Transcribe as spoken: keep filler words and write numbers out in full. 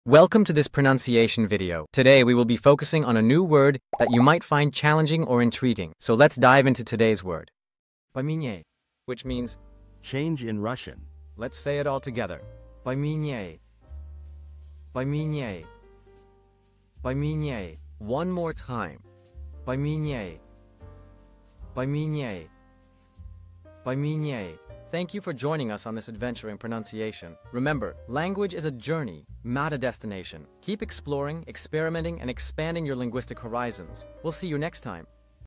Welcome to this pronunciation video. Today we will be focusing on a new word that you might find challenging or intriguing. So let's dive into today's word. Поменяй, which means change in Russian. Let's say it all together. Поменяй. Поменяй. Поменяй. One more time. Поменяй. Поменяй. Поменяй. Thank you for joining us on this adventure in pronunciation. Remember, language is a journey, not a destination. Keep exploring, experimenting, and expanding your linguistic horizons. We'll see you next time.